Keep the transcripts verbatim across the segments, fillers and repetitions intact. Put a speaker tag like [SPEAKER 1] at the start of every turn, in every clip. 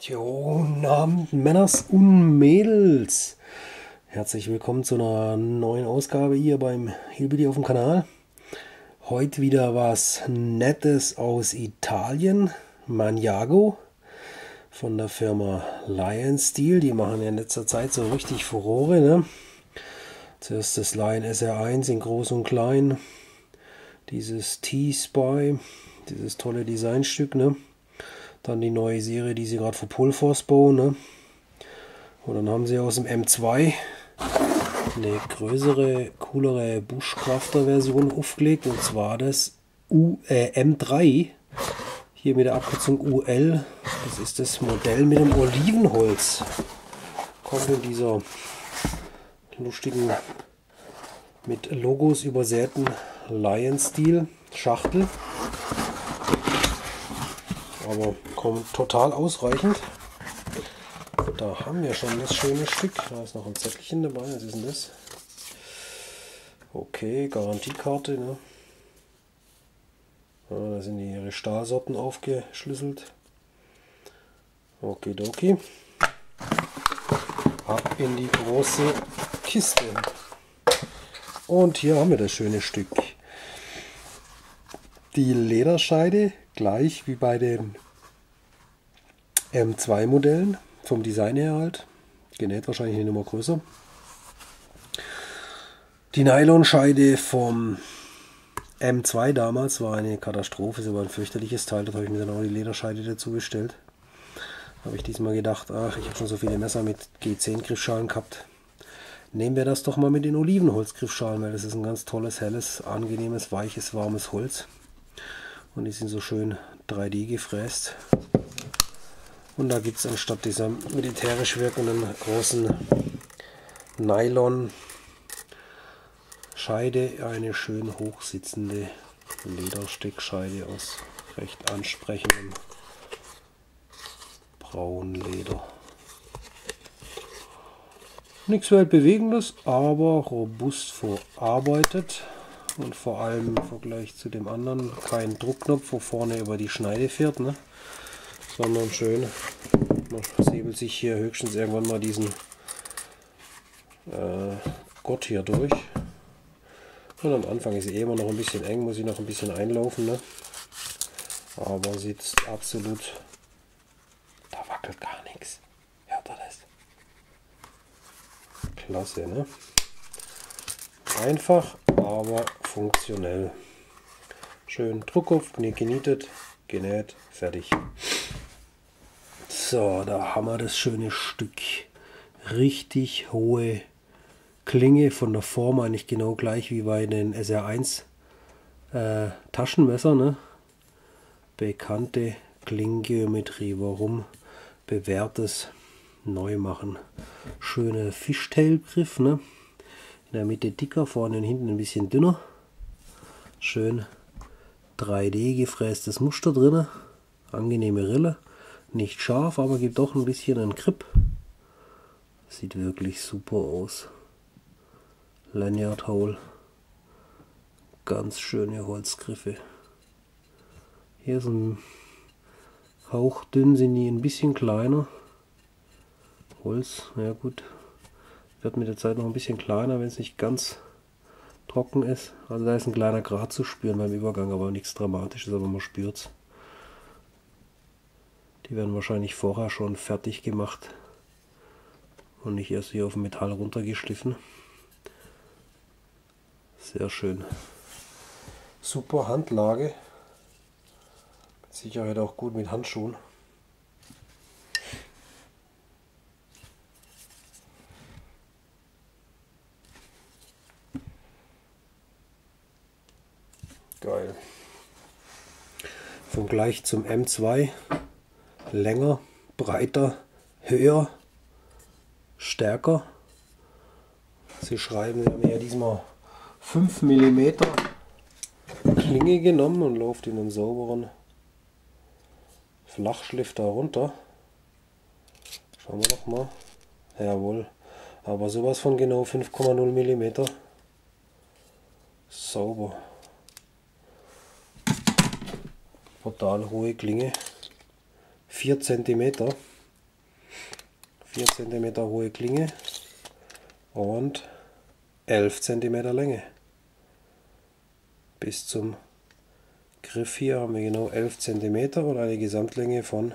[SPEAKER 1] Jo, guten Abend, Männers und Mädels. Herzlich willkommen zu einer neuen Ausgabe hier beim Hillbilly auf dem Kanal. Heute wieder was Nettes aus Italien, Maniago von der Firma Lion Steel. Die machen ja in letzter Zeit so richtig Furore, ne? Zuerst das Lion S R eins in groß und klein, dieses T-Spy, dieses tolle Designstück, ne? Dann die neue Serie, die sie gerade für Pulfors bauen, ne? Und dann haben sie aus dem M zwei eine größere, coolere Bushcrafter-Version aufgelegt, und zwar das U, äh, M drei, hier mit der Abkürzung U L. Das ist das Modell mit dem Olivenholz. Kommt in dieser lustigen, mit Logos übersäten Lion Steel Schachtel. Aber kommt total ausreichend. Da haben wir schon das schöne Stück. Da ist noch ein Zettelchen dabei. Was ist denn das? Okay, Garantiekarte. Ne? Ja, da sind ihre Stahlsorten aufgeschlüsselt. Okidoki. Ab in die große Kiste. Und hier haben wir das schöne Stück. Die Lederscheide, gleich wie bei den M zwei Modellen, vom Design her halt, genäht wahrscheinlich eine Nummer größer. Die Nylonscheide vom M zwei damals war eine Katastrophe, ist aber ein fürchterliches Teil, da habe ich mir dann auch die Lederscheide dazu bestellt. Habe ich diesmal gedacht, ach, ich habe schon so viele Messer mit G zehn Griffschalen gehabt. Nehmen wir das doch mal mit den Olivenholz-Griffschalen, weil das ist ein ganz tolles, helles, angenehmes, weiches, warmes Holz. Und die sind so schön drei D gefräst. Und da gibt es anstatt dieser militärisch wirkenden großen Nylon-Scheide eine schön hochsitzende Ledersteckscheide aus recht ansprechendem Braunleder. Nichts weltbewegendes, aber robust verarbeitet. Und vor allem im Vergleich zu dem anderen kein Druckknopf, wo vorne über die Schneide fährt, ne? Sondern schön, man säbelt sich hier höchstens irgendwann mal diesen äh, Gurt hier durch. Und am Anfang ist sie eh immer noch ein bisschen eng, muss ich noch ein bisschen einlaufen, ne? Aber sitzt absolut, da wackelt gar nichts. Hört ihr das? Klasse, ne? Einfach, aber funktionell. Schön Druckkopf, genietet, genäht, fertig. So, da haben wir das schöne Stück. Richtig hohe Klinge, von der Form eigentlich genau gleich wie bei den S R eins äh, Taschenmesser, ne? Bekannte Klingengeometrie. Warum bewährtes neu machen? Schöner Fishtail-Griff, ne? In der Mitte dicker, vorne und hinten ein bisschen dünner. Schön drei D gefrästes Muster drin. Angenehme Rille. Nicht scharf, aber gibt doch ein bisschen einen Grip. Sieht wirklich super aus. Lanyard Hole. Ganz schöne Holzgriffe. Hier ist ein hauchdünn, sind die ein bisschen kleiner. Holz, ja gut. Wird mit der Zeit noch ein bisschen kleiner, wenn es nicht ganz trocken ist. Also da ist ein kleiner Grat zu spüren beim Übergang, aber nichts Dramatisches, aber man spürt es. Die werden wahrscheinlich vorher schon fertig gemacht und nicht erst hier auf dem Metall runtergeschliffen. Sehr schön. Super Handlage. Mit Sicherheit auch gut mit Handschuhen. Geil. Vom Vergleich zum M zwei. Länger, breiter, höher, stärker. Sie schreiben, sie haben ja diesmal fünf Millimeter Klinge genommen und läuft in einen sauberen Flachschliff darunter. Schauen wir doch mal. Jawohl, aber sowas von genau fünf Komma null Millimeter. Sauber. Total hohe Klinge. vier Zentimeter. vier Zentimeter hohe Klinge und elf Zentimeter Länge. Bis zum Griff hier haben wir genau elf Zentimeter und eine Gesamtlänge von,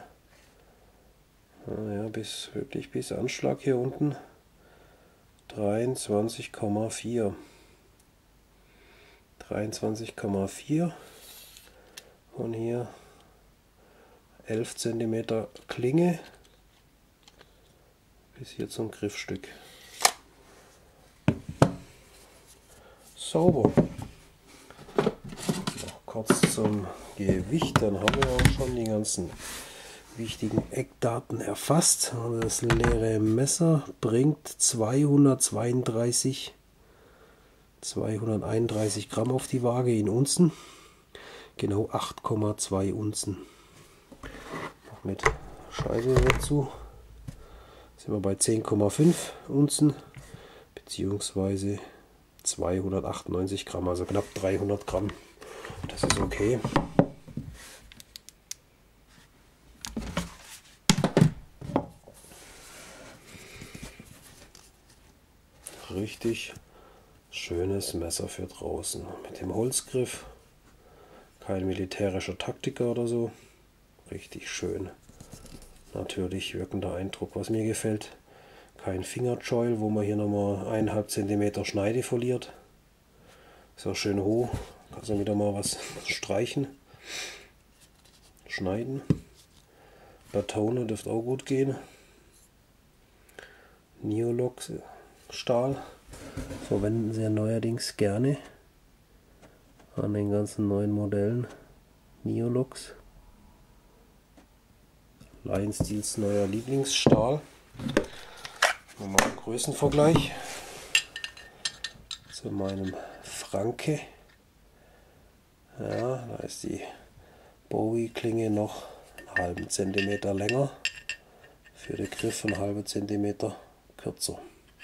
[SPEAKER 1] ja, bis wirklich bis Anschlag hier unten dreiundzwanzig Komma vier. dreiundzwanzig Komma vier und hier elf Zentimeter Klinge bis hier zum Griffstück. Sauber. Noch kurz zum Gewicht, dann haben wir auch schon die ganzen wichtigen Eckdaten erfasst. Das leere Messer bringt zweihundertzweiunddreißig zweihunderteinunddreißig Gramm auf die Waage in Unzen, genau acht Komma zwei Unzen. Noch mit Scheibe dazu sind wir bei zehn Komma fünf Unzen beziehungsweise zweihundertachtundneunzig Gramm, also knapp dreihundert Gramm. Das ist okay. Richtig schönes Messer für draußen. Mit dem Holzgriff. Kein militärischer Taktiker oder so. Richtig schön. Natürlich wirkender Eindruck. Was mir gefällt, kein Fingerjoil, wo man hier nochmal eineinhalb Zentimeter Schneide verliert. Ist auch schön hoch. Kannst du wieder mal was streichen. Schneiden. Batone dürfte auch gut gehen. Neolox Stahl verwenden sie ja neuerdings gerne an den ganzen neuen Modellen. Neolox, Lion Steels neuer Lieblingsstahl. Nochmal einen Größenvergleich zu meinem Franke. Ja, da ist die Bowie-Klinge noch einen halben Zentimeter länger, für den Griff einen halben Zentimeter kürzer.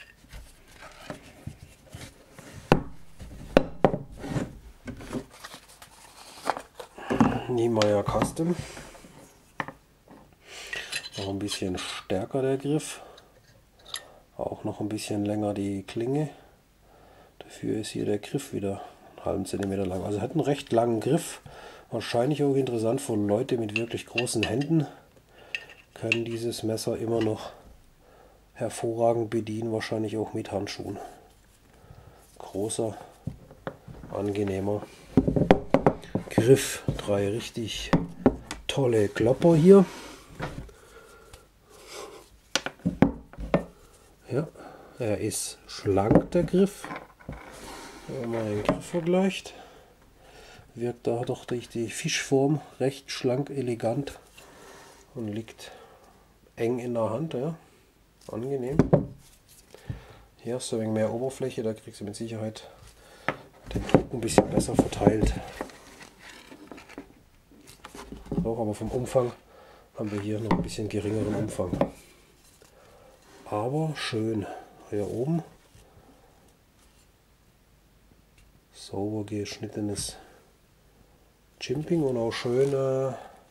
[SPEAKER 1] Niemeyer Custom. Noch ein bisschen stärker der Griff. Auch noch ein bisschen länger die Klinge. Dafür ist hier der Griff wieder einen halben Zentimeter lang. Also hat einen recht langen Griff. Wahrscheinlich auch interessant für Leute mit wirklich großen Händen. Können dieses Messer immer noch hervorragend bedienen. Wahrscheinlich auch mit Handschuhen. Großer, angenehmer Griff. Drei richtig tolle Klopper hier. Ja, er ist schlank, der Griff. Wenn man den Griff vergleicht, wirkt da doch durch die Fischform recht schlank, elegant und liegt eng in der Hand. Ja. Angenehm. Hier hast du ein wenig mehr Oberfläche, da kriegst du mit Sicherheit den Druck ein bisschen besser verteilt. Auch, aber vom Umfang haben wir hier noch ein bisschen geringeren Umfang. Aber schön. Hier oben sauber geschnittenes Chimping und auch schön äh,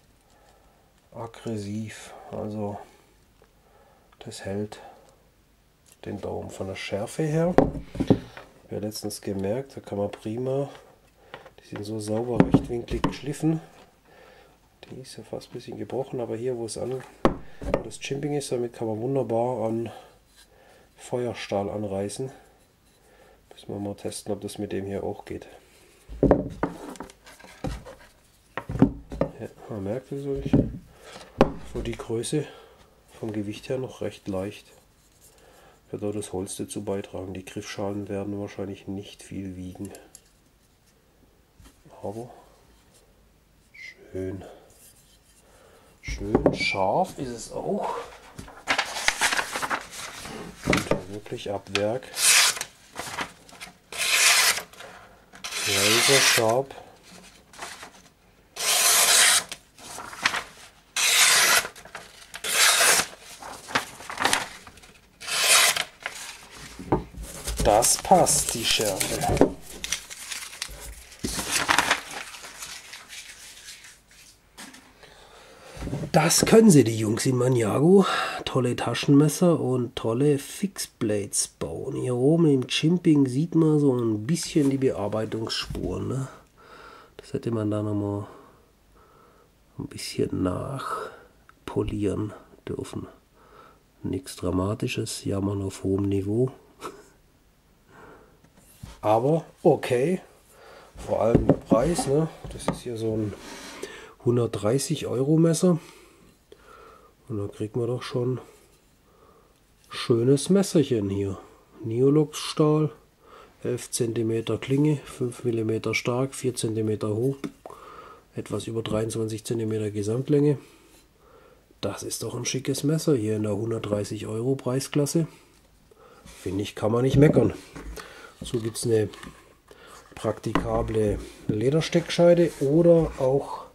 [SPEAKER 1] aggressiv. Also das hält den Daumen von der Schärfe her. Ich habe ja letztens gemerkt, da kann man prima, die sind so sauber rechtwinklig geschliffen. Die ist ja fast ein bisschen gebrochen, aber hier, wo es an, wo das Chimping ist, damit kann man wunderbar an Feuerstahl anreißen. Müssen wir mal testen, ob das mit dem hier auch geht. Ja, man merkt es euch. Für die Größe vom Gewicht her noch recht leicht. Wird auch das Holz dazu beitragen. Die Griffschalen werden wahrscheinlich nicht viel wiegen. Aber schön. Schön scharf ist es auch. Und wirklich ab Werk. Razor sharp. Das passt, die Schärfe. Das können sie, die Jungs in Maniago. Tolle Taschenmesser und tolle Fixblades bauen. Hier oben im Chimping sieht man so ein bisschen die Bearbeitungsspuren. Ne? Das hätte man da nochmal ein bisschen nachpolieren dürfen. Nichts Dramatisches, Jammern auf hohem Niveau. Aber okay, vor allem der Preis. Ne? Das ist hier so ein hundertdreißig Euro Messer. Und da kriegt man doch schon schönes Messerchen hier. Neolux Stahl, elf Zentimeter Klinge, fünf Millimeter stark, vier Zentimeter hoch, etwas über dreiundzwanzig Zentimeter Gesamtlänge. Das ist doch ein schickes Messer hier in der hundertdreißig Euro Preisklasse. Finde ich, kann man nicht meckern. So gibt es eine praktikable Ledersteckscheide oder auch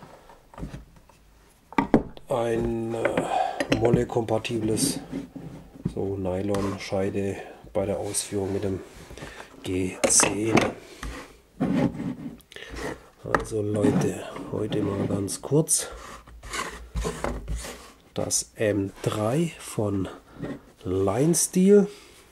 [SPEAKER 1] ein äh, Molle-kompatibles so Nylon-Scheide bei der Ausführung mit dem G zehn. Also Leute, heute mal ganz kurz das M drei von Line Steel.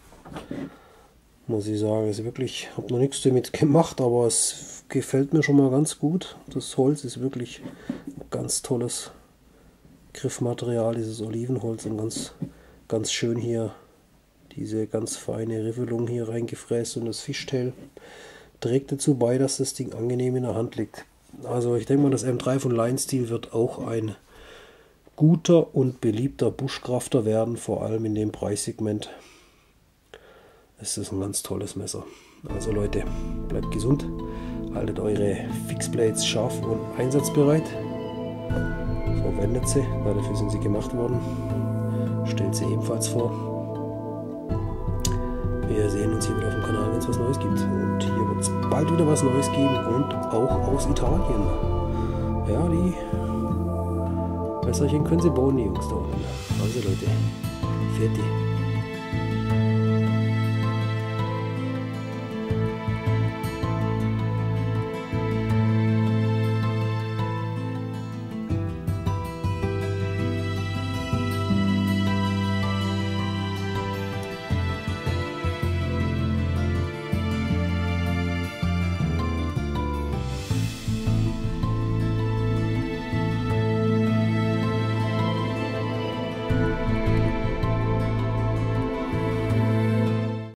[SPEAKER 1] Muss ich sagen, ist wirklich, habe noch nichts damit gemacht, aber es gefällt mir schon mal ganz gut. Das Holz ist wirklich ein ganz tolles Griffmaterial, dieses Olivenholz, und ganz, ganz schön hier diese ganz feine Riffelung hier reingefräst, und das Fishtail trägt dazu bei, dass das Ding angenehm in der Hand liegt. Also ich denke mal, das M drei von Line Steel wird auch ein guter und beliebter Bushcrafter werden, vor allem in dem Preissegment. Es ist ein ganz tolles Messer. Also Leute, bleibt gesund, haltet eure Fixblades scharf und einsatzbereit. Verwendet sie, weil dafür sind sie gemacht worden. Stellt sie ebenfalls vor. Wir sehen uns hier wieder auf dem Kanal, wenn es was Neues gibt. Und hier wird es bald wieder was Neues geben, und auch aus Italien. Ja, die Messerchen können sie bauen, die Jungs da unten. Also Leute, fertig.